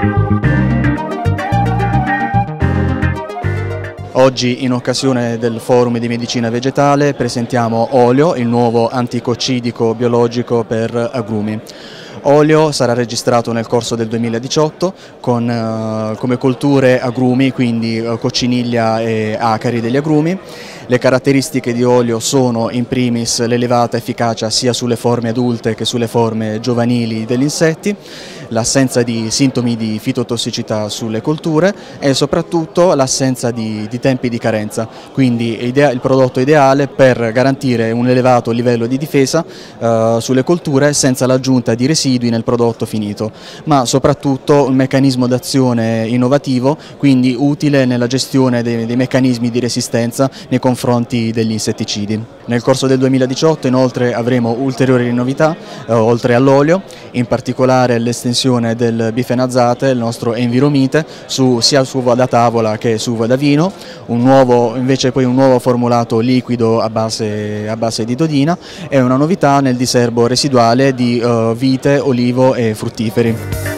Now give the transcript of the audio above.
Oggi, in occasione del Forum di Medicina Vegetale, presentiamo Olio, il nuovo anticoccidico biologico per agrumi. Olio sarà registrato nel corso del 2018 come colture agrumi, quindi cocciniglia e acari degli agrumi. Le caratteristiche di Olio sono in primis l'elevata efficacia sia sulle forme adulte che sulle forme giovanili degli insetti, l'assenza di sintomi di fitotossicità sulle colture e soprattutto l'assenza di tempi di carenza, quindi il prodotto ideale per garantire un elevato livello di difesa sulle colture senza l'aggiunta di residui nel prodotto finito, ma soprattutto un meccanismo d'azione innovativo, quindi utile nella gestione dei meccanismi di resistenza nei confronti degli insetticidi. Nel corso del 2018 inoltre avremo ulteriori novità oltre all'olio, in particolare l'estensione del bifenazate, il nostro Enviromite, sia su uva da tavola che su uva da vino, invece poi un nuovo formulato liquido a base di dodina e una novità nel diserbo residuale di vite, olivo e fruttiferi.